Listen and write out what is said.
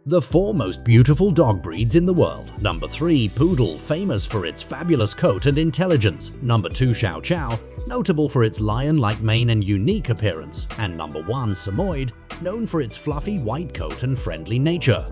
The 4 most beautiful dog breeds in the world. Number 3, Poodle, famous for its fabulous coat and intelligence. Number 2, Chow Chow, notable for its lion-like mane and unique appearance. And number 1, Samoyed, known for its fluffy white coat and friendly nature.